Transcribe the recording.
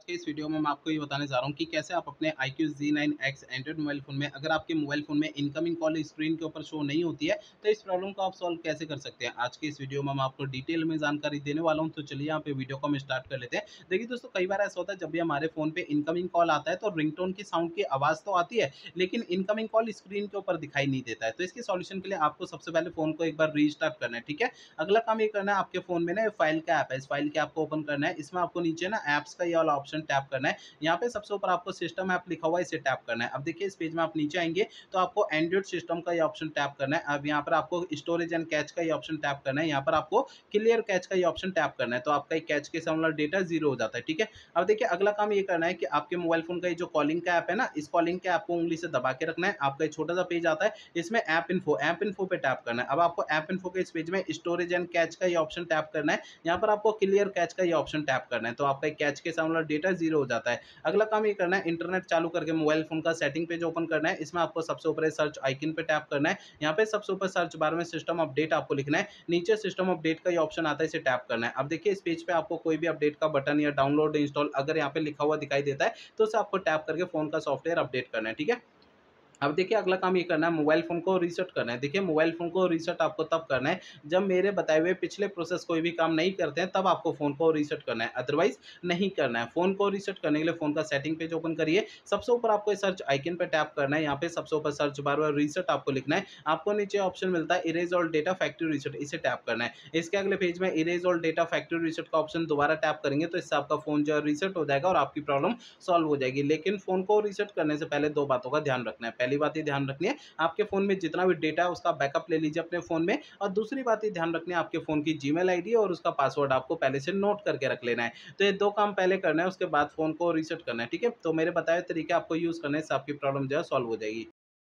के इस वीडियो में मैं आपको ये बताने जा रहा हूँ कि कैसे आप अपने iQOO Z9X Android mobile phone में अगर आपके मोबाइल फ़ोन में इनकमिंग कॉल स्क्रीन के ऊपर शो नहीं होती है, तो इस प्रॉब्लम को आप सॉल्व कैसे कर सकते हैं। आज के इस वीडियो में मैं आपको डिटेल में जानकारी देने वाला हूँ, तो चलिए यहाँ पे वीडियो को हम स्टार्ट कर लेते हैं। देखिए दोस्तों, कई बार ऐसा होता है जब भी हमारे फ़ोन पे इनकमिंग कॉल आता है तो रिंगटोन की साउंड की आवाज़ तो आती है, लेकिन इनकमिंग कॉल स्क्रीन के ऊपर दिखाई नहीं देता है। तो इसके सॉल्यूशन के लिए आपको सबसे पहले फ़ोन को एक बार रीस्टार्ट करना है, ठीक है। अगला काम ये करना है, आपके फ़ोन में ना फाइल का ऐप है, इस फाइल के ऐप को ओपन करना है। इसमें आपको नीचे ना ऐप्स का ये वाला ऑप्शन टैप करना है। यहाँ पे सबसे ऊपर आपको सिस्टम ऐप लिखा हुआ है, इसे टैप करना है। अब देखिए इस पेज में आप नीचे आएँगे तो आपको एंड्रॉइड सिस्टम का ये ऑप्शन टैप करना है। अब यहाँ पर आपको स्टोरेज एंड कैच का ये ऑप्शन टैप करना है। यहाँ पर आपको क्लियर कैच का ये ऑप्शन टैप करना है, तो आपका कैच के सामने वाला डेटा 0 हो जाता है, ठीक है। अब देखिए अगला काम ये करना है कि आपके मोबाइल फ़ोन का ये जो कॉलिंग का ऐप है ना, इस कॉलिंग के ऐप को उँगली से दबा के रखना है। आपका एक छोटा-सा पेज आता है, इसमें ऐप इन्फो पे टैप करना है। अब आपको ऐप इन्फो के इस पेज में स्टोरेज एंड कैच का ये ऑप्शन टैप करना है। यहाँ पर आपको क्लियर कैच का ये ऑप्शन टैप करना है, तो आपका कैच के सामने वाला डेटा 0 हो जाता है। अगला काम ये करना है, इंटरनेट चालू करके मोबाइल फ़ोन का सेटिंग पेज ओपन करना है। इसमें आपको सबसे ऊपर सर्च आइकन पे टैप करना है। यहाँ पे सबसे ऊपर सर्च बार में सिस्टम अपडेट आपको लिखना है। नीचे सिस्टम अपडेट का ये ऑप्शन आता है, इसे टैप करना है। अब देखिए इस पेज पे आपको कोई भी अपडेट का बटन या डाउनलोड इंस्टॉल अगर यहाँ पे लिखा हुआ दिखाई देता है, तो उसे आपको टैप करके फ़ोन का सॉफ्टवेयर अपडेट करना है, ठीक है। अब देखिए अगला काम ये करना है, मोबाइल फ़ोन को रीसेट करना है। देखिए मोबाइल फ़ोन को रीसेट आपको तब करना है जब मेरे बताए हुए पिछले प्रोसेस कोई भी काम नहीं करते हैं, तब आपको फ़ोन को रीसेट करना है, अदरवाइज़ नहीं करना है। फ़ोन को रीसेट करने के लिए फ़ोन का सेटिंग पेज ओपन करिए। सबसे ऊपर आपको सर्च आइकन पे टैप करना है। यहाँ पे सबसे ऊपर सर्च बार में रीसेट आपको लिखना है। आपको नीचे ऑप्शन मिलता है erase all data factory reset, इसे टैप करना है। इसके अगले पेज में erase all data factory reset का ऑप्शन दोबारा टैप करेंगे, तो इससे आपका फ़ोन जो है रीसेट हो जाएगा और आपकी प्रॉब्लम सॉल्व हो जाएगी। लेकिन फ़ोन को रीसेट करने से पहले 2 बातों का ध्यान रखना है। पहली बात ये ध्यान रखनी है, आपके फ़ोन में जितना भी डेटा है उसका बैकअप ले लीजिए अपने फ़ोन में, और दूसरी बात ये ध्यान रखनी है, आपके फ़ोन की जीमेल आईडी और उसका पासवर्ड आपको पहले से नोट करके रख लेना है। तो ये 2 काम पहले करना है, उसके बाद फ़ोन को रीसेट करना है, ठीक है। तो मेरे बताए हुए तरीके आपको यूज़ करने से आपकी प्रॉब्लम जो है सॉल्व हो जाएगी।